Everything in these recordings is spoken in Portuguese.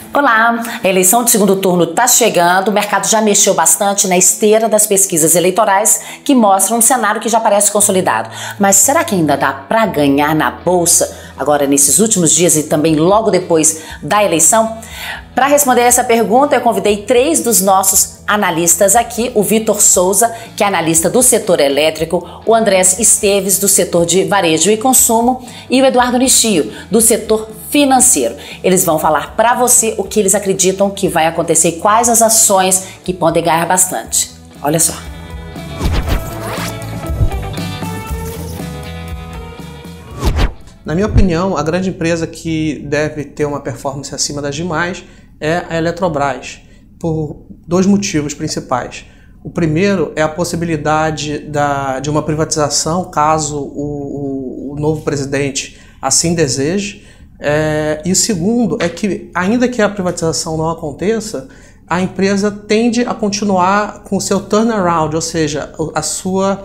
Olá, a eleição de segundo turno está chegando, o mercado já mexeu bastante na esteira das pesquisas eleitorais que mostram um cenário que já parece consolidado. Mas será que ainda dá para ganhar na Bolsa agora nesses últimos dias e também logo depois da eleição? Para responder essa pergunta, eu convidei 3 dos nossos analistas aqui, o Vitor Souza, que é analista do setor elétrico, o Andrés Esteves, do setor de varejo e consumo, e o Eduardo Nishio, do setor financeiro. Eles vão falar para você o que eles acreditam que vai acontecer e quais as ações que podem ganhar bastante. Olha só. Na minha opinião, a grande empresa que deve ter uma performance acima das demais é a Eletrobras, por 2 motivos principais. O primeiro é a possibilidade de uma privatização, caso o novo presidente assim deseje. E o segundo é que, ainda que a privatização não aconteça, a empresa tende a continuar com o seu turnaround, ou seja, a sua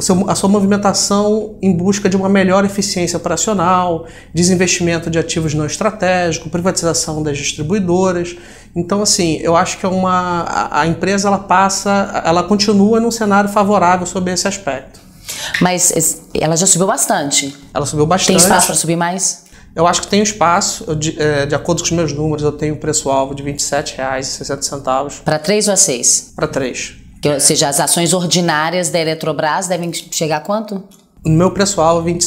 movimentação em busca de uma melhor eficiência operacional, desinvestimento de ativos não estratégicos, privatização das distribuidoras. Então, assim, eu acho que a empresa ela continua num cenário favorável sobre esse aspecto. Mas ela já subiu bastante. Ela subiu bastante. Tem espaço para subir mais? Eu acho que tem espaço, de acordo com os meus números, eu tenho um preço-alvo de R$ 27,60. Para 3 ou a 6? Para 3. Ou seja, as ações ordinárias da Eletrobras devem chegar a quanto? O meu preço-alvo é R$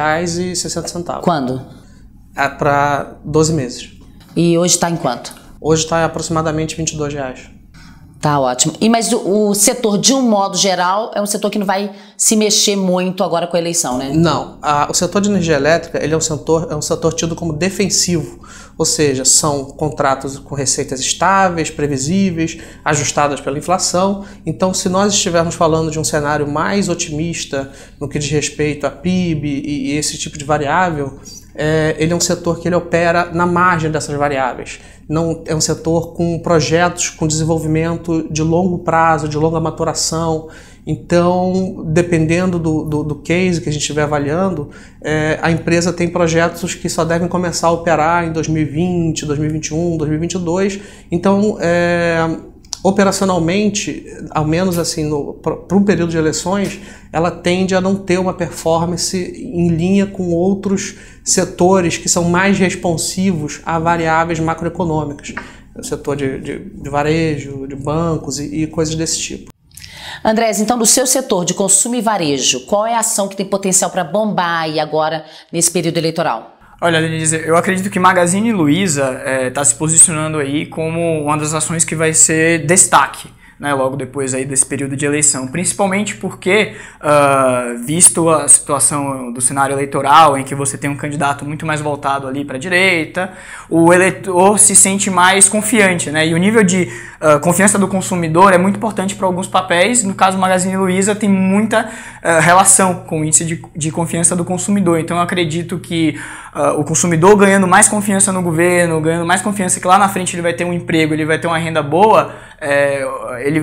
27,60. Quando? É para 12 meses. E hoje está em quanto? Hoje está aproximadamente R$ 22. Tá ótimo. Mas o setor, de um modo geral, é um setor que não vai se mexer muito agora com a eleição, né? Não. O setor de energia elétrica ele é um setor tido como defensivo, ou seja, são contratos com receitas estáveis, previsíveis, ajustadas pela inflação. Então, se nós estivermos falando de um cenário mais otimista no que diz respeito a PIB e esse tipo de variável, ele é um setor que ele opera na margem dessas variáveis. Não é um setor com projetos com desenvolvimento de longo prazo, de longa maturação. Então, dependendo do case que a gente estiver avaliando, a empresa tem projetos que só devem começar a operar em 2020, 2021, 2022. Então, operacionalmente, ao menos assim, para um período de eleições, ela tende a não ter uma performance em linha com outros setores que são mais responsivos a variáveis macroeconômicas, o setor de varejo, de bancos e coisas desse tipo. Andrés, então, do seu setor de consumo e varejo, qual é a ação que tem potencial para bombar aí agora nesse período eleitoral? Olha, Denise, eu acredito que Magazine Luiza está se posicionando aí como uma das ações que vai ser destaque, né, logo depois aí desse período de eleição, principalmente porque, visto a situação do cenário eleitoral, em que você tem um candidato muito mais voltado ali para a direita, o eleitor se sente mais confiante, né, e o nível de confiança do consumidor é muito importante para alguns papéis. No caso, Magazine Luiza tem muita relação com o índice de confiança do consumidor, então eu acredito que o consumidor ganhando mais confiança no governo, ganhando mais confiança que lá na frente ele vai ter um emprego, ele vai ter uma renda boa, ele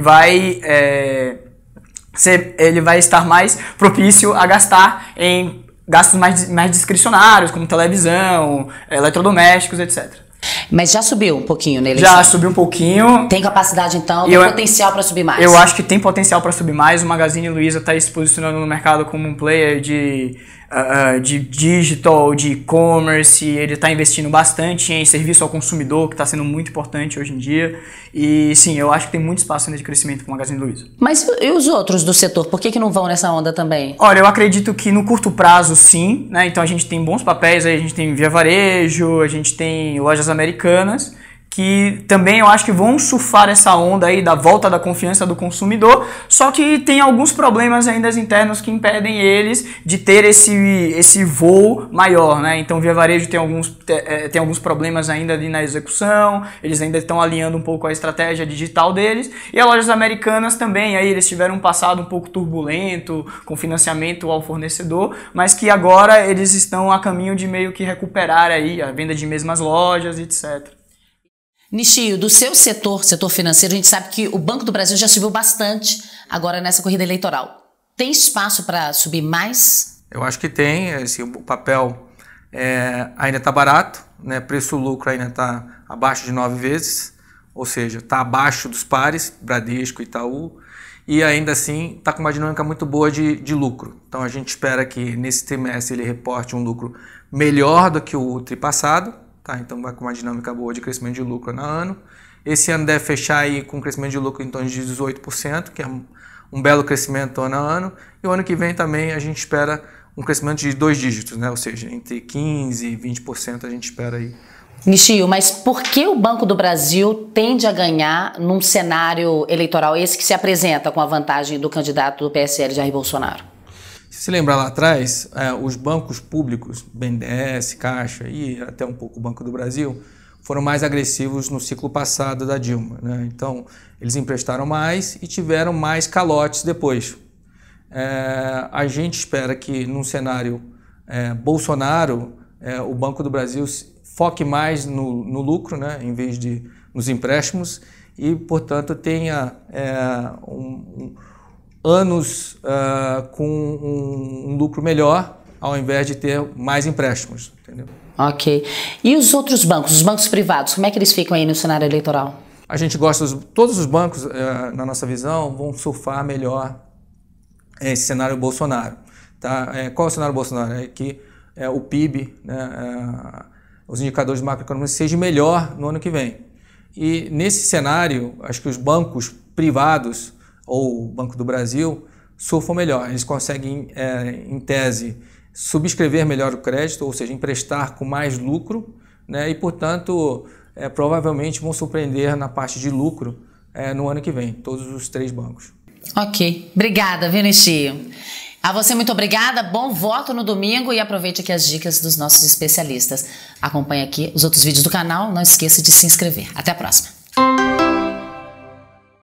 vai estar mais propício a gastar em gastos mais discricionários, como televisão, eletrodomésticos, etc. Mas já subiu um pouquinho na eleição? Já subiu um pouquinho. Tem capacidade, então, tem potencial para subir mais? Eu acho que tem potencial para subir mais. O Magazine Luiza está se posicionando no mercado como um player de digital, de e-commerce. Ele está investindo bastante em serviço ao consumidor, que está sendo muito importante hoje em dia. E sim, eu acho que tem muito espaço ainda de crescimento com o Magazine Luiza. Mas e os outros do setor? Por que não vão nessa onda também? Olha, eu acredito que no curto prazo, sim, né? Então a gente tem bons papéis aí, a gente tem Via Varejo, a gente tem Lojas Americanas, que também eu acho que vão surfar essa onda aí da volta da confiança do consumidor, só que tem alguns problemas ainda internos que impedem eles de ter esse voo maior, né? Então Via Varejo tem alguns problemas ainda ali na execução, eles ainda estão alinhando um pouco a estratégia digital deles, e as Lojas Americanas também, aí eles tiveram um passado um pouco turbulento, com financiamento ao fornecedor, mas que agora eles estão a caminho de meio que recuperar aí a venda de mesmas lojas, etc. Nishio, do seu setor financeiro, a gente sabe que o Banco do Brasil já subiu bastante agora nessa corrida eleitoral. Tem espaço para subir mais? Eu acho que tem, assim, o papel ainda está barato, né? Preço-lucro ainda está abaixo de 9 vezes, ou seja, está abaixo dos pares, Bradesco e Itaú, e ainda assim está com uma dinâmica muito boa de lucro. Então a gente espera que nesse trimestre ele reporte um lucro melhor do que o tri passado, tá? Então vai com uma dinâmica boa de crescimento de lucro no ano. Esse ano deve fechar aí com um crescimento de lucro em torno de 18%, que é um belo crescimento ano a ano. E o ano que vem também a gente espera um crescimento de 2 dígitos, né? Ou seja, entre 15% e 20% a gente espera aí. Nishio, mas por que o Banco do Brasil tende a ganhar num cenário eleitoral esse que se apresenta com a vantagem do candidato do PSL, Jair Bolsonaro? Se lembrar lá atrás, os bancos públicos, BNDES, Caixa e até um pouco o Banco do Brasil, foram mais agressivos no ciclo passado da Dilma, né? Então, eles emprestaram mais e tiveram mais calotes depois. A gente espera que num cenário Bolsonaro, o Banco do Brasil foque mais no lucro, né, em vez de nos empréstimos e, portanto, tenha anos com um lucro melhor ao invés de ter mais empréstimos, entendeu? Ok. E os outros bancos, os bancos privados, como é que eles ficam aí no cenário eleitoral? A gente gosta, todos os bancos, na nossa visão, vão surfar melhor esse cenário Bolsonaro. Tá? Qual é o cenário Bolsonaro? É que o PIB, né, os indicadores macroeconômicos sejam melhor no ano que vem. E nesse cenário, acho que os bancos privados, ou o Banco do Brasil, surfam melhor. Eles conseguem, em tese, subscrever melhor o crédito, ou seja, emprestar com mais lucro, né, e, portanto, provavelmente vão surpreender na parte de lucro no ano que vem, todos os 3 bancos. Ok. Obrigada, viu, Nishio? A você, muito obrigada, bom voto no domingo e aproveite aqui as dicas dos nossos especialistas. Acompanhe aqui os outros vídeos do canal, não esqueça de se inscrever. Até a próxima.